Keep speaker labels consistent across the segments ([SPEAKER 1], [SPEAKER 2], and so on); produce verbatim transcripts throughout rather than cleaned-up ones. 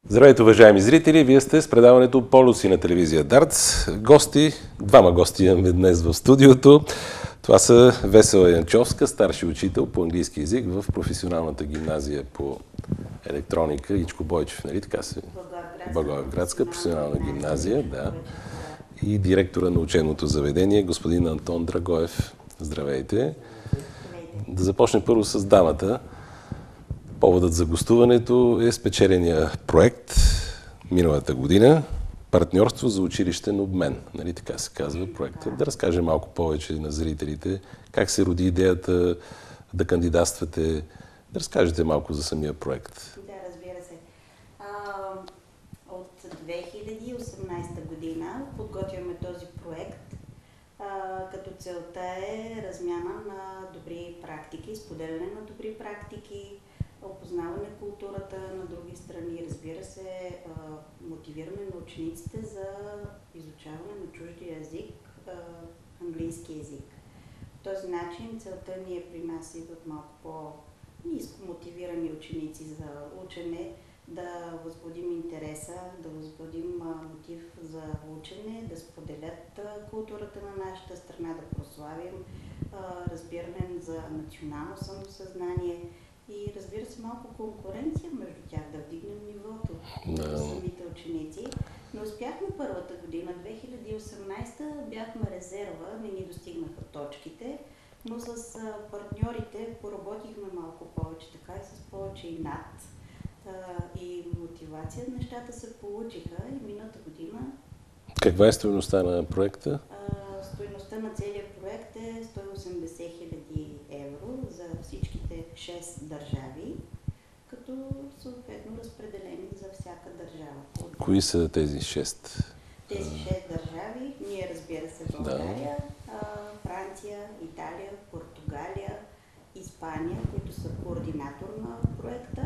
[SPEAKER 1] Здравейте, уважаеми зрители! Вие сте с предаването Полюси на телевизия Дартс. Гости, двама гости имаме днес в студиото. Това са Весела Янчовска, старши учител по английски език в професионалната гимназия по електроника Ичко Бойчев, нали така се? Благоевградска професионална гимназия, да. И директора на учебното заведение, господин Антон Драгоев. Здравейте! Да започнем първо с дамата. Поводът за гостуването е спечеления проект миналата година партньорство за училищен обмен. Нали така се казва проекта. Да разкажем малко повече на зрителите как се роди идеята да кандидатствате. Да разкажете малко за самия проект.
[SPEAKER 2] Да, разбира се. А, от две хиляди и осемнадесета година подготвяме този проект, а, като целта е размяна на добри практики, споделяне на добри практики, опознаване културата на други страни, разбира се, мотивиране на учениците за изучаване на чуждия език, английски език. По този начин целта ни е при нас идват малко по-ниско мотивирани ученици за учене, да възбудим интереса, да възбудим мотив за учене, да споделят културата на нашата страна, да прославим разбиране за национално самосъзнание, и разбира се, малко конкуренция между тях, да вдигнем нивото на no. самите ученици. Не успяхме първата година, две хиляди и осемнадесета, бяхме резерва, не ни достигнаха точките, но с партньорите поработихме малко повече, така и с повече и над и мотивация. Нещата се получиха и миналата година.
[SPEAKER 1] Каква е стойността на проекта?
[SPEAKER 2] Стойността на целия проект е сто и осемдесет хиляди евро за всичките шест държави, като съответно разпределени за всяка държава.
[SPEAKER 1] Кои са тези шест?
[SPEAKER 2] Тези шест държави, ние разбира се България, да. Франция, Италия, Португалия, Испания, които са координатор на проекта,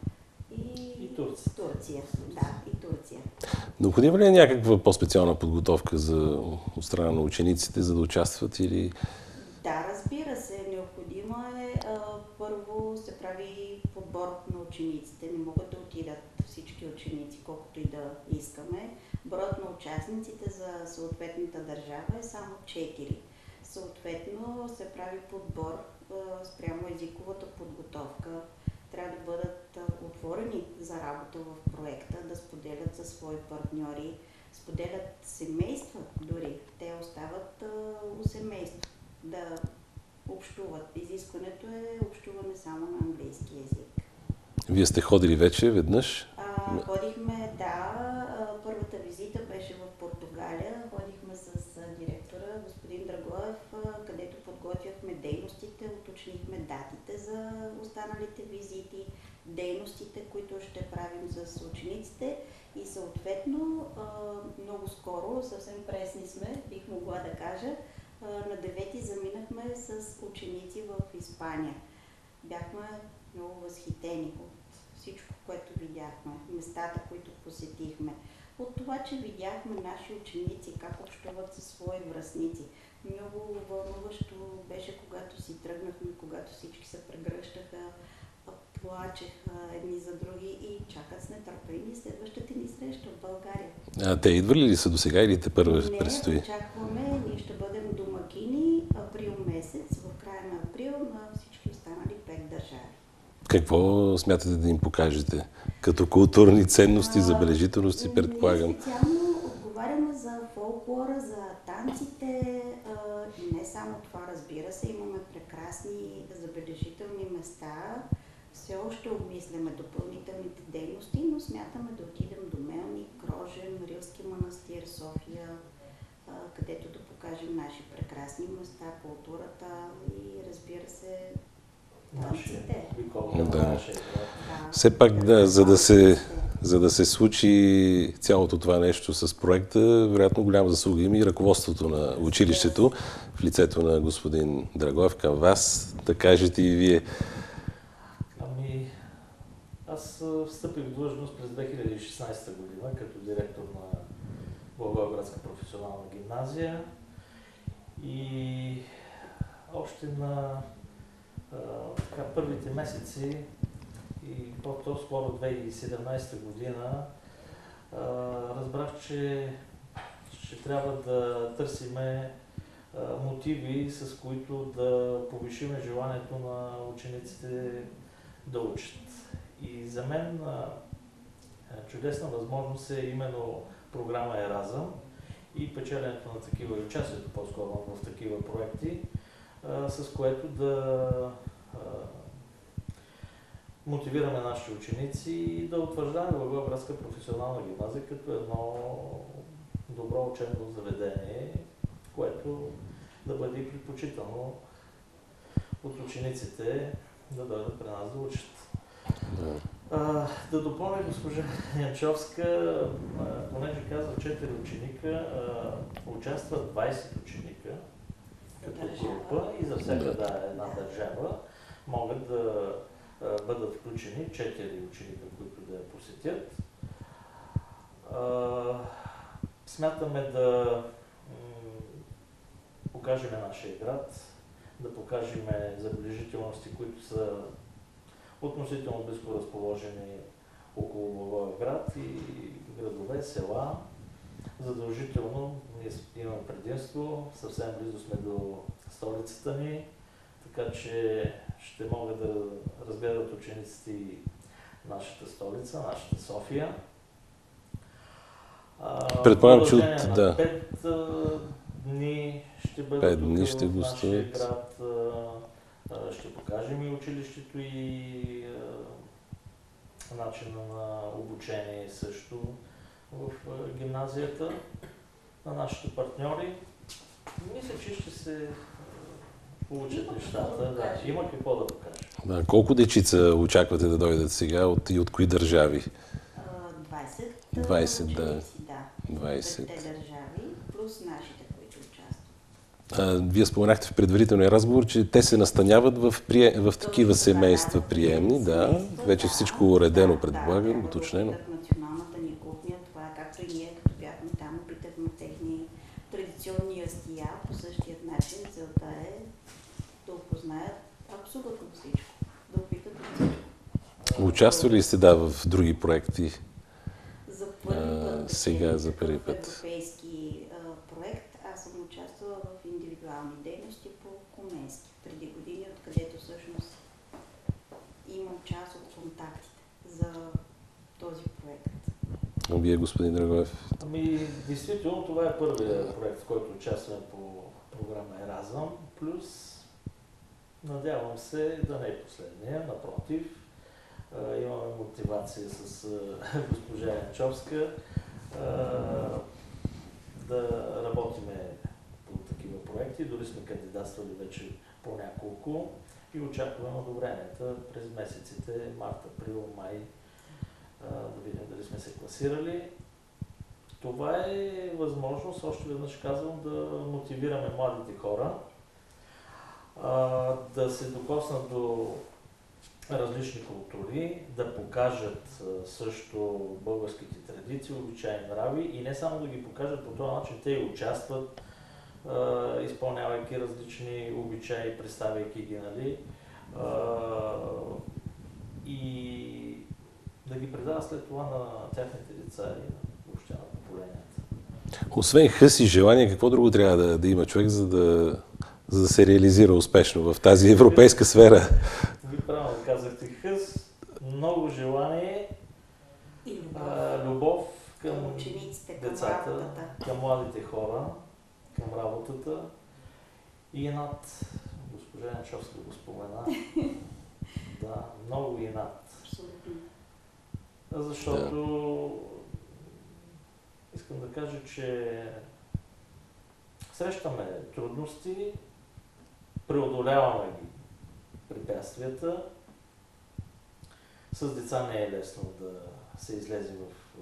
[SPEAKER 2] и,
[SPEAKER 3] и Турция.
[SPEAKER 2] Турция. Да, и Турция.
[SPEAKER 1] Необходима ли е някаква по-специална подготовка за, от страна на учениците, за да участват или...
[SPEAKER 2] Да, разбира се, необходимо е. А, първо се прави подбор на учениците. Не могат да отидат всички ученици, колкото и да искаме. Броят на участниците за съответната държава е само четири. Съответно се прави подбор а, спрямо езиковата подготовка. Трябва да бъдат отворени за работа в проекта, да споделят със свои партньори, споделят семейства дори. Те остават а, у семейство да общуват. Изискването е общуване само на английски език.
[SPEAKER 1] Вие сте ходили вече веднъж?
[SPEAKER 2] А, ходихме, да. Първата визита беше в Португалия. Ходихме с директора, господин Драгоев, където подготвяхме дейностите, уточнихме датите за останалите визити, дейностите, които ще правим с учениците и съответно много скоро, съвсем пресни сме, бих могла да кажа, на девети заминахме с ученици в Испания. Бяхме много възхитени от всичко, което видяхме, местата, които посетихме. От това, че видяхме наши ученици как общуват със свои връстници. Много вълнуващо беше, когато си тръгнахме, когато всички се прегръщаха, плачеха едни за други и чакат с нетърпение следващата ни среща в България.
[SPEAKER 1] А те идвали ли са до сега или те първо предстои?
[SPEAKER 2] Не, очакваме. Ние ще бъдем домакини април месец, в края на април, на всички останали пет държави.
[SPEAKER 1] Какво смятате да им покажете? Като културни ценности, забележителности, предполагам?
[SPEAKER 2] Ние специално отговаряме за фолклора, за танците и не само това, разбира се. Имаме прекрасни забележителни места. Все още обмисляме допълнителните дейности, но смятаме да отидем до Мелник, Грожен, Рилски манастир, София, където да покажем наши прекрасни места, културата и, разбира се, танците.
[SPEAKER 1] Да. Все пак, да, за да се, за да се случи цялото това нещо с проекта, вероятно голяма заслуга има и ръководството на училището, в лицето на господин Драгоев, към вас, да кажете и вие.
[SPEAKER 3] Ами, аз встъпих в длъжност през две хиляди и шестнадесета година като директор на Благоевградска професионална гимназия и още на а, така, първите месеци и по-скоро две хиляди и седемнадесета година а, разбрах, че ще трябва да търсиме а, мотиви, с които да повишиме желанието на учениците да учат. И за мен а, чудесна възможност е именно програма Еразъм и печеленето на такива, участието по-скоро в такива проекти, а, с което да а, мотивираме нашите ученици и да утвърждаваме Благоевградска професионална гимназия като едно добро учебно заведение, което да бъде предпочитано от учениците да дойдат при нас да учат.
[SPEAKER 1] Да.
[SPEAKER 3] А, да допълня госпожа Янчовска, понеже казва четири ученика, а, участват двадесет ученика като група и за всяка да, една държава могат да а, бъдат включени четири ученика, които да я посетят. А, смятаме да покажем нашия град, да покажем забележителности, които са относително близко разположени около Благоевград и градове, села. Задължително ние имаме предимство, съвсем близо сме до столицата ни, така че ще могат да разгледат учениците и нашата столица, нашата София.
[SPEAKER 1] Предполагам, че от да.
[SPEAKER 3] пет дни ще бъдат
[SPEAKER 1] пет дни ще
[SPEAKER 3] в нашия
[SPEAKER 1] гостуват.
[SPEAKER 3] град. Ще покажем и училището и а, начина на обучение също в а, гимназията на нашите партньори. Мисля, че ще се а, получат нещата. Да, има какво да покажем.
[SPEAKER 1] Да, колко дечица очаквате да дойдат сега от, и от кои държави?
[SPEAKER 2] двадесет.
[SPEAKER 1] двадесет, да.
[SPEAKER 2] Да.
[SPEAKER 1] двадесет.
[SPEAKER 2] Те държави, плюс нашите, които участват.
[SPEAKER 1] А, вие споменахте в предварителния разговор, че те се настаняват в, прие... в такива семейства приемни, да. Вече всичко уредено, предполагам,
[SPEAKER 2] да,
[SPEAKER 1] уточнено.
[SPEAKER 2] Да, националната ни кухня, това е както и ние, като бяхме там, опитахме техни традиционни ястия по същия начин. Целта е да опознаят абсолютно всичко, да опитат от всичко.
[SPEAKER 1] Участвали ли сте, да, в други проекти?
[SPEAKER 2] За първи път,
[SPEAKER 1] сега за първи път.
[SPEAKER 2] В европейски а, проект аз съм участвала в индивидуални дейности по Коменски преди години, откъдето всъщност имам част от контактите за този проект.
[SPEAKER 1] А вие, господин Драгоев?
[SPEAKER 3] Ами, действително, това е първият проект, в който участваме по програма Еразъм, плюс надявам се да не е последния, напротив. Имаме мотивация с госпожа Янчовска да работиме по такива проекти. Дори сме кандидатствали вече по няколко и очакваме одобренията през месеците март, април, май, да видим дали сме се класирали. Това е възможност, още веднъж казвам, да мотивираме младите хора, да се докоснат до различни култури, да покажат също българските традиции, обичаи, нрави и не само да ги покажат по този начин, те и участват, изпълнявайки различни обичаи, представяйки ги, нали, и да ги предават след това на тяхните деца и въобще на поколенията.
[SPEAKER 1] Освен хъс и желание, какво друго трябва да, да има човек, за да, за да се реализира успешно в тази европейска сфера?
[SPEAKER 3] Вие правилно казахте, хъс, много желание
[SPEAKER 2] и любов,
[SPEAKER 3] а, любов към,
[SPEAKER 2] към учениците, към
[SPEAKER 3] децата,
[SPEAKER 2] работата.
[SPEAKER 3] към младите хора, към работата и над, госпожа Янчовска го спомена, да, много и над.
[SPEAKER 2] Абсолютно.
[SPEAKER 3] Защото да. Искам да кажа, че срещаме трудности, преодоляваме ги препятствията. С деца не е лесно да се излезе в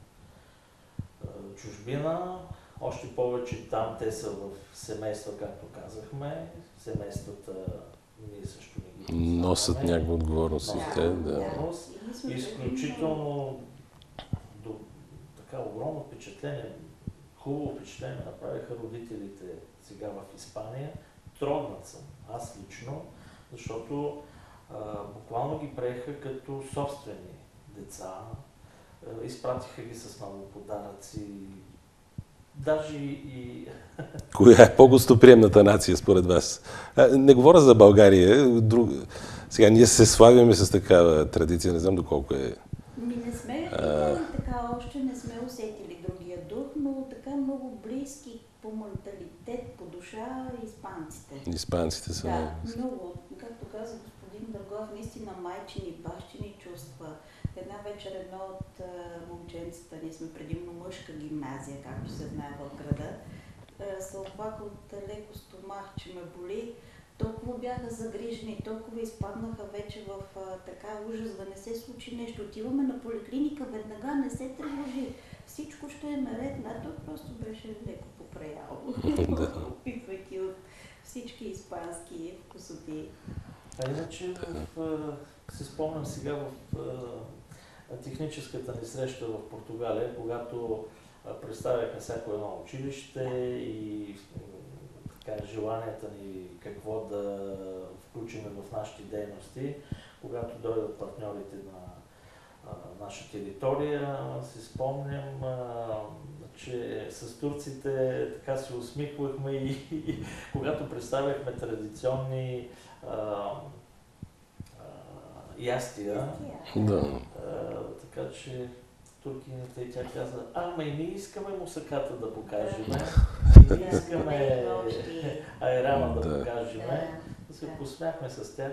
[SPEAKER 3] чужбина. Още повече там те са в семейства, както казахме. Семействата ние също не ги познаваме.
[SPEAKER 1] Носят някаква отговорност и те, да.
[SPEAKER 3] Изключително до, така огромно впечатление, хубаво впечатление направиха родителите сега в Испания. Трогнат съм, аз лично, защото а, буквално ги приеха като собствени деца. А, изпратиха ги с много подаръци. Даже и...
[SPEAKER 1] Коя е по-гостоприемната нация според вас? Не говоря за България. Друг... Сега ние се славяме с такава традиция, не знам доколко е.
[SPEAKER 2] Ми не сме а... така, още не сме усетили другия дух, но така много близки по менталитет, по душа испанците.
[SPEAKER 1] Испанците са.
[SPEAKER 2] Да, много. Както каза господин Дъргов, наистина майчини, бащини чувства. Една вечер едно от а, момченцата, ние сме предимно мъжка гимназия, както се знае в града, а, се оплака от леко стомах, че ме боли. Толкова бяха загрижени, толкова изпаднаха вече в а, така ужас да не се случи нещо. Отиваме на поликлиника, веднага не се тревожи. Всичко ще е наред, но то просто беше леко попреяло, опитвайки от всички испански вкусоти.
[SPEAKER 3] А иначе в, се спомням сега в техническата ни среща в Португалия, когато представяхме всяко едно училище и така, желанията ни какво да включим в нашите дейности, когато дойдат партньорите на а, наша територия, си спомням, а, че с турците така се усмихвахме и, и когато представяхме традиционни а, а, ястия.
[SPEAKER 1] Да.
[SPEAKER 3] А, така че туркините и тя каза, ама и ние искаме мусаката да покажем, и ние искаме айрама да покажем. Да се посмяхме с тях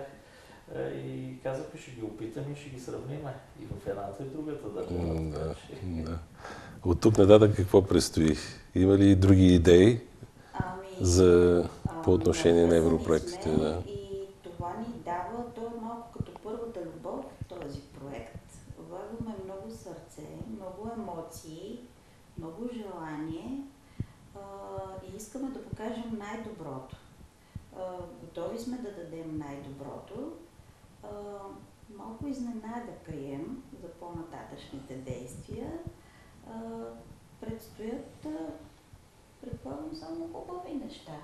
[SPEAKER 3] и казахме, ще ги опитаме и ще ги сравним и в едната и в другата държава.
[SPEAKER 1] Да, да. От тук нататък какво предстои? Има ли други идеи
[SPEAKER 2] ами,
[SPEAKER 1] за, по
[SPEAKER 2] ами,
[SPEAKER 1] отношение на европроектите? Да.
[SPEAKER 2] И това ни дава, то е малко като първата любов, този проект. Влагаме много сърце, много емоции, много желание а, и искаме да покажем най-доброто. А, готови сме да дадем най-доброто. А, малко изненада крием за по-нататъчните действия. А, предстоят, а, предполагам, само хубави неща.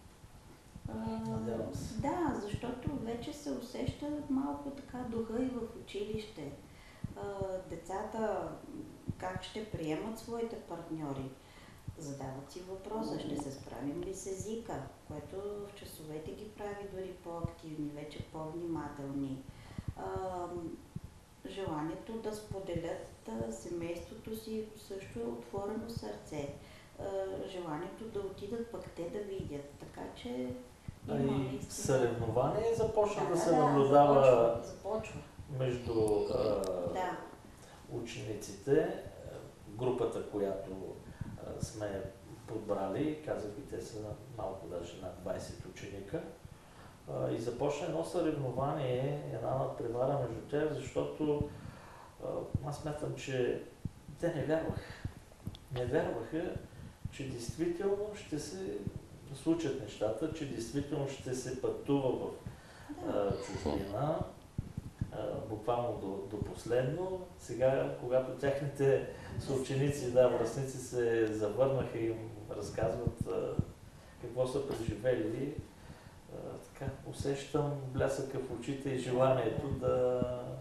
[SPEAKER 3] Надявам се.
[SPEAKER 2] Да, защото вече се усеща малко така духа и в училище. А, децата как ще приемат своите партньори? Задават си въпроса, ще се справим ли с езика, което в часовете ги прави дори по-активни, вече по-внимателни. А, желанието да споделят а, семейството си също е отворено сърце. А, желанието да отидат пък те да видят, така че
[SPEAKER 3] А
[SPEAKER 2] има
[SPEAKER 3] и
[SPEAKER 2] наистина...
[SPEAKER 3] съревнование започна
[SPEAKER 2] да,
[SPEAKER 3] да се
[SPEAKER 2] да,
[SPEAKER 3] наблюдава
[SPEAKER 2] започва, започва.
[SPEAKER 3] между а,
[SPEAKER 2] Да.
[SPEAKER 3] учениците, групата, която а, сме подбрали, казах и те са малко даже над двайсет ученика, а, и започна едно съревнование, една надпревара между тях, защото а, аз смятам, че те не вярваха. Не вярваха, че действително ще се случат нещата, че действително ще се пътува в а, чужбина, буквално до, до последно. Сега, когато техните съученици, да, връстници се завърнаха и им разказват а, какво са преживели, а, така усещам блясъка в очите и желанието да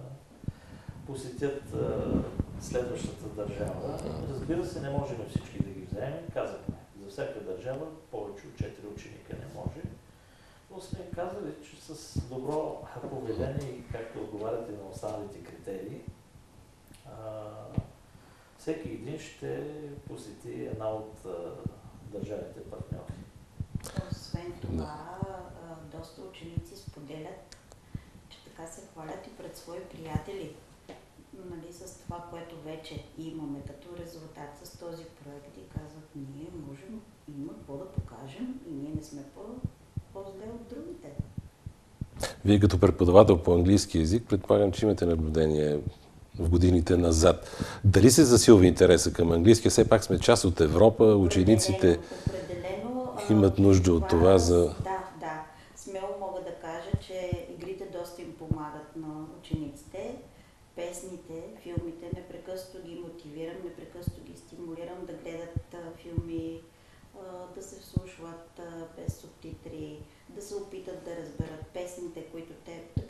[SPEAKER 3] посетят а, следващата държава. Разбира се, не можем всички да ги вземем. Казахме, за всяка държава повече от четири ученика не може. Но сме казали, че с добро поведение и както отговаряте на останалите критерии, а, всеки един ще посети една от а, държавите партньори.
[SPEAKER 2] Освен това, а, доста ученици споделят, че така се хвалят и пред свои приятели, нали, с това, което вече имаме като резултат с този проект и казват, ние можем, има какво да покажем и ние не сме по по-зле от другите.
[SPEAKER 1] Вие като преподавател по английски език, предполагам, че имате наблюдение в годините назад. Дали се засилва интереса към английски? Все пак сме част от Европа, учениците
[SPEAKER 2] определено,
[SPEAKER 1] имат нужда от това за...
[SPEAKER 2] Да, да. Смело мога да кажа, че игрите доста им помагат на учениците. Песните, филмите, непрекъснато ги мотивирам, непрекъснато ги стимулирам да гледат а, филми, да се вслушват без субтитри, да се опитат да разберат песните, които те така и така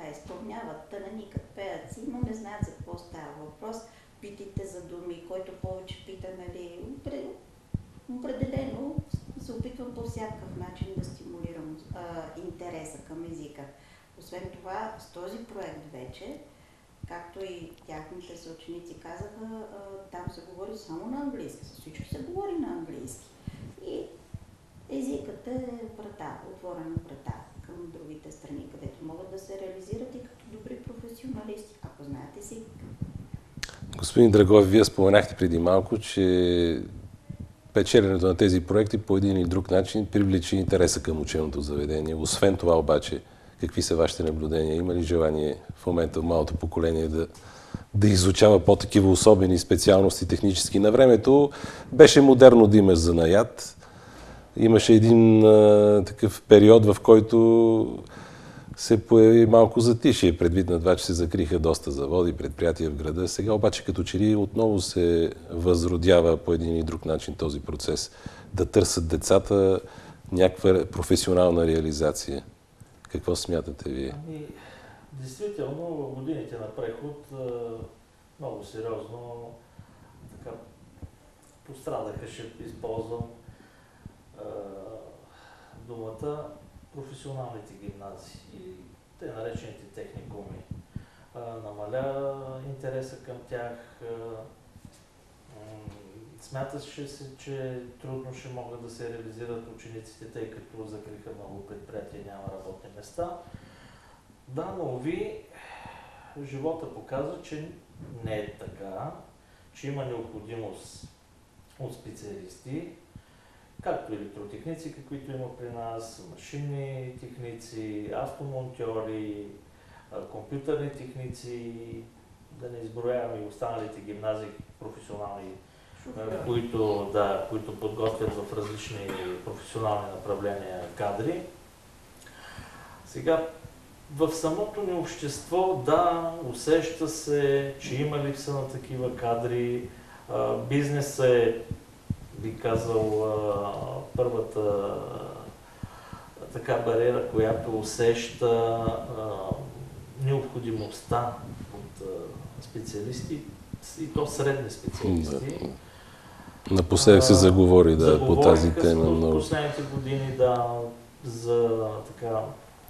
[SPEAKER 2] изпълняват, тананикът, пеят си, но не знаят за какво става въпрос. Питайте за думи, който повече пита, нали, определено се опитвам по всякакъв начин да стимулирам а, интереса към езика. Освен това, с този проект вече, както и тяхните съученици казаха, а, там се говори само на английски, с всичко се говори на английски. И езикът е врата, отворена врата към другите страни, където могат да се реализират и като добри професионалисти, ако знаят език.
[SPEAKER 1] Господин Драгов, вие споменахте преди малко, че печеленето на тези проекти по един или друг начин привлича интереса към учебното заведение. Освен това обаче, какви са вашите наблюдения? Има ли желание в момента в малото поколение да, да изучава по-такива особени специалности технически? На времето беше модерно да имаш занаят. Имаше един а, такъв период, в който се появи малко затишие, предвид на това, че се закриха доста заводи, предприятия в града. Сега обаче като че ли отново се възродява по един или друг начин този процес да търсят децата някаква професионална реализация. Какво смятате вие?
[SPEAKER 3] Ами, действително, в годините на преход много сериозно така пострадаха, ще използвам думата, професионалните гимназии и те наречените техникуми. А, намаля интереса към тях. Смяташе се, че трудно ще могат да се реализират учениците, тъй като закриха много предприятия, няма работни места. Да, но уви, живота показва, че не е така, че има необходимост от специалисти, както електротехници, каквито има при нас, машинни техници, автомонтьори, компютърни техници, да не изброяваме и останалите гимназии професионални, които, да, които подготвят в различни професионални направления кадри. Сега, в самото ни общество, да, усеща се, че има липса на такива кадри. Бизнесът е, би казал, първата така бариера, която усеща необходимостта от специалисти, и то средни специалисти.
[SPEAKER 1] Напоследък се заговори, да, по тази тема.
[SPEAKER 3] В последните години, да, за така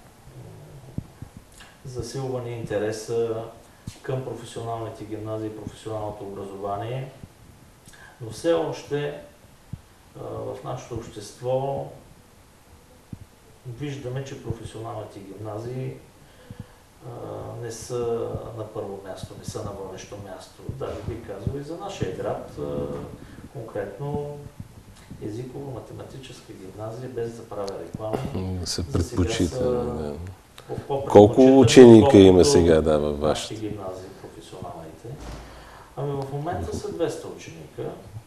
[SPEAKER 3] засилване интереса към професионалните гимназии и професионалното образование. Но все още а, в нашето общество виждаме, че професионалните гимназии а, не са на първо място, не са на водещо място. Даже би казал и за нашия град, а, конкретно езиково-математическа гимназия, без да правя реклама.
[SPEAKER 1] Се предпочита. Да.
[SPEAKER 3] По
[SPEAKER 1] Колко ученика има сега, да, във вашите
[SPEAKER 3] гимназии, професионалните? Ами в момента са двеста ученика.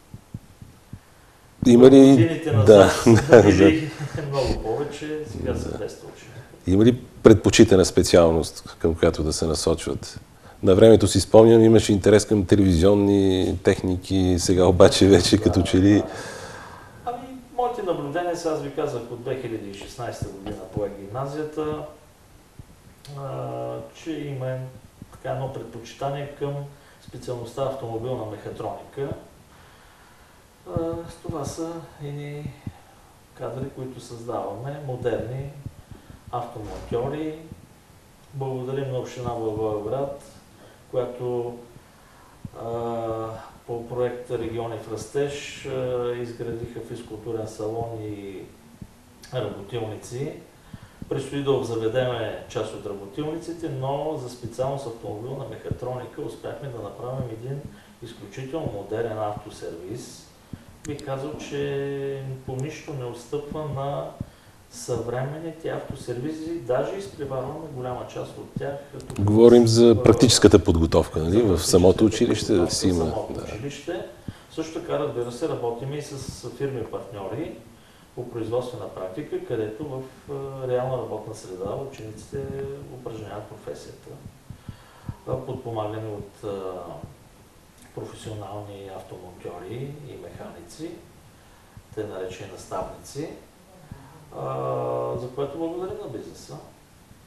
[SPEAKER 1] Има ли...
[SPEAKER 3] Годините назад са били много повече, сега са двеста ученика.
[SPEAKER 1] Има ли предпочитана специалност, към която да се насочват? На времето си спомням, имаше интерес към телевизионни техники, сега обаче вече да, като че ли...
[SPEAKER 3] Да. Ами, моите наблюдения, сега аз ви казах от две хиляди и шестнадесета година по гимназията, а, че има така едно предпочитание към специалността автомобилна мехатроника. А, това са едни кадри, които създаваме, модерни автомонтьори. Благодарим на община Благоевград, която а, по проекта Региони в растеж а, изградиха физкултурен салон и работилници. Предстои да обзаведеме част от работилниците, но за специалност автомобилна мехатроника успяхме да направим един изключително модерен автосервис. Бих казал, че по нищо не отстъпва на съвременните автосервизи, даже изпреварваме голяма част от тях.
[SPEAKER 1] Говорим за практическата подготовка, нали? В самото училище да си има.
[SPEAKER 3] В самото да. училище. Също така, разбира се, работим и с фирми-партньори по производствена практика, където в реална работна среда учениците упражняват професията. Подпомагани от професионални автомонтьори и механици, те наречени наставници, за което благодарим на бизнеса.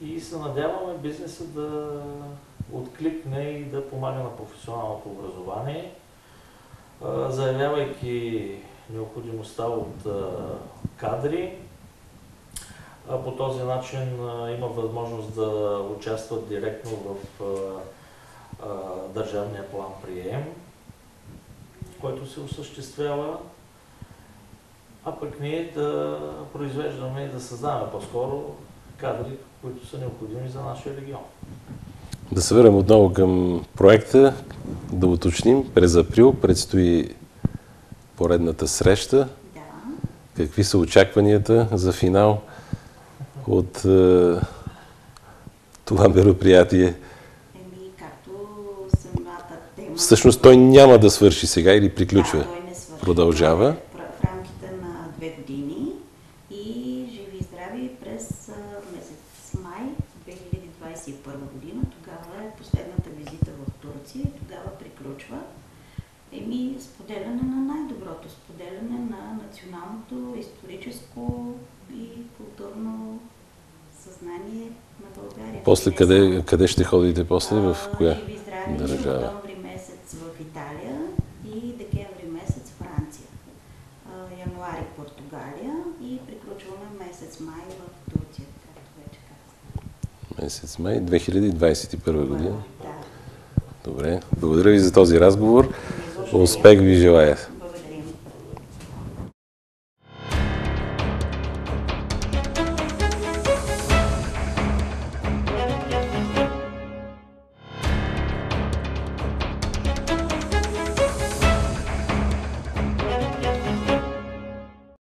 [SPEAKER 3] и се надяваме бизнеса да откликне и да помага на професионалното образование, заявявайки необходимостта от кадри. По този начин има възможност да участват директно в държавния план прием, който се осъществява, а пък ние да произвеждаме и да създаваме по-скоро кадри, които са необходими за нашия регион.
[SPEAKER 1] Да се върнем отново към проекта, да уточним. През април предстои поредната среща.
[SPEAKER 2] Да.
[SPEAKER 1] Какви са очакванията за финал от е, това мероприятие?
[SPEAKER 2] Еми, както самата тема...
[SPEAKER 1] Всъщност той няма да свърши сега или приключва?
[SPEAKER 2] Да, той не свърши.
[SPEAKER 1] Продължава?
[SPEAKER 2] В рамките на две години и живи и здрави през месец май две хиляди двадесет и първа година. Тогава е последната визита в Турция и тогава приключва. Еми, споделяне на най-доброто, споделяне на националното, историческо и културно съзнание на България.
[SPEAKER 1] После къде, къде ще ходите после? В коя
[SPEAKER 2] живи и здрави,
[SPEAKER 1] държава?
[SPEAKER 2] октомври месец в Италия и декември месец Франция. Януари Португалия и приключваме месец май в Турция, както вече казах.
[SPEAKER 1] Месец май две хиляди двадесет и първа година.
[SPEAKER 2] Да.
[SPEAKER 1] Добре. Благодаря ви за този разговор. Успех ви желая.